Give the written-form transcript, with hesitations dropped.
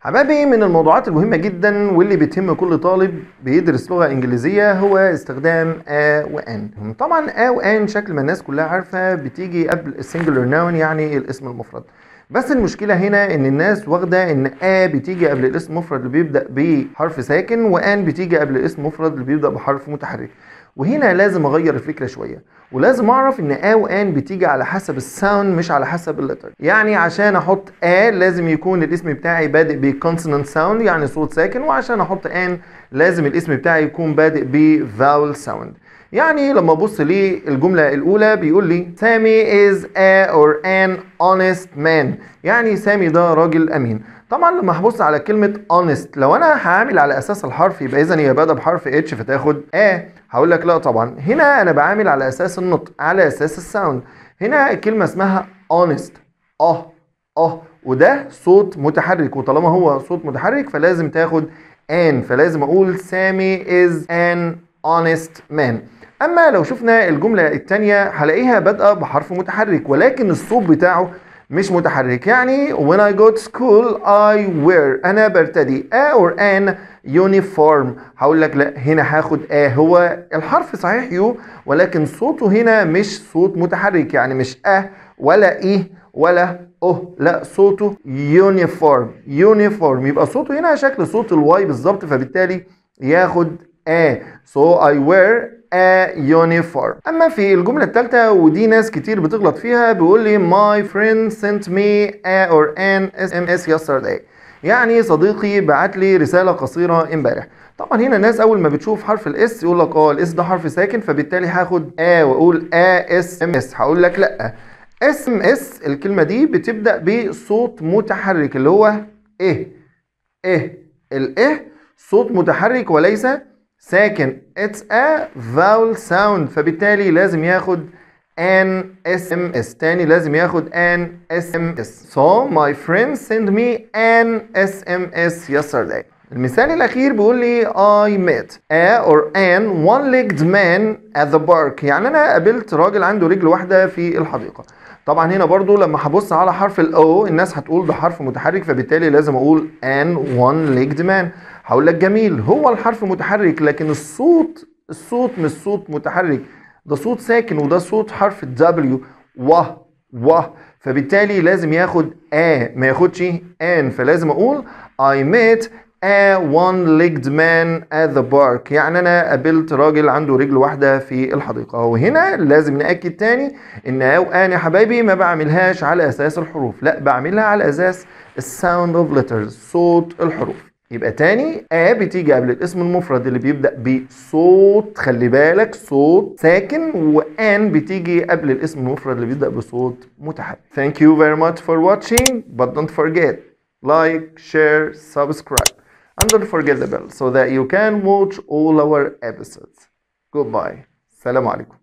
حبايبي، من الموضوعات المهمة جدا واللي بتهم كل طالب بيدرس لغة إنجليزية هو استخدام a و an. طبعا a و an شكل ما الناس كلها عارفة بتيجي قبل السنجلر ناون، يعني الاسم المفرد. بس المشكلة هنا إن الناس واخدة إن a بتيجي قبل الاسم المفرد اللي بيبدأ بحرف ساكن، و an بتيجي قبل الاسم المفرد اللي بيبدأ بحرف متحرك. وهنا لازم أغير الفكرة شوية، ولازم أعرف إن a و an بتيجي على حسب الساوند مش على حسب اللتر. يعني عشان أحط a لازم يكون الاسم بتاعي بادئ بكونسونانت ساوند، يعني صوت ساكن، وعشان أحط an لازم الاسم بتاعي يكون بادئ بفاول ساوند. يعني لما ابص للجمله الاولى بيقول لي سامي is a or an honest man، يعني سامي ده راجل امين. طبعا لما هبص على كلمه honest، لو انا هعامل على اساس الحرف يبقى اذا هي بادئه بحرف اتش فتاخد a. هقول لك لا طبعا، هنا انا بعامل على اساس النطق، على اساس الساوند. هنا الكلمه اسمها honest، وده صوت متحرك، وطالما هو صوت متحرك فلازم تاخد an، فلازم اقول سامي is an honest man. اما لو شفنا الجمله الثانيه هلاقيها بادئه بحرف متحرك ولكن الصوت بتاعه مش متحرك. يعني when I go to school I wear، انا برتدي a or an uniform. هقول لك لا، هنا هاخد a. هو الحرف صحيح يو ولكن صوته هنا مش صوت متحرك، يعني مش a ولا اي ولا لا، صوته يونيفورم. يبقى صوته هنا شكل صوت الواي بالظبط، فبالتالي ياخد a. so I wear a uniform. اما في الجمله الثالثه ودي ناس كتير بتغلط فيها، بيقول لي my friend sent me a or an SMS yesterday، يعني صديقي بعت لي رساله قصيره امبارح. طبعا هنا الناس اول ما بتشوف حرف الاس يقول لك الاس ده حرف ساكن، فبالتالي هاخد a واقول SMS. هقول لك لا، SMS الكلمه دي بتبدا بصوت متحرك اللي هو الايه صوت متحرك وليس ساكن. it's a vowel sound، فبالتالي لازم ياخد an SMS. تاني لازم ياخد an SMS. so my friend sent me an SMS yesterday. المثال الأخير بيقول لي I met a or an one-legged man at the park، يعني أنا قابلت راجل عنده رجل واحدة في الحديقة. طبعا هنا برضو لما هبص على حرف الاو الناس هتقول ده حرف متحرك، فبالتالي لازم اقول an one-legged man. هقول لك جميل، هو الحرف متحرك لكن الصوت مش صوت متحرك، ده صوت ساكن، وده صوت حرف W و فبالتالي لازم ياخد a ما ياخدش an. فلازم اقول I met a one-legged man at the park، يعني انا قابلت راجل عنده رجل واحده في الحديقه. وهنا لازم ناكد تاني ان او ان يا حبايبي ما بعملهاش على اساس الحروف، لا بعملها على اساس الساوند اوف ليترز، صوت الحروف. يبقى تاني a بتيجي قبل الاسم المفرد اللي بيبدأ بصوت، خلي بالك صوت ساكن، و an بتيجي قبل الاسم المفرد اللي بيبدأ بصوت متحرك. Thank you very much for watching, but don't forget like, share, subscribe, and don't forget the bell so that you can watch all our episodes. Goodbye. السلام عليكم.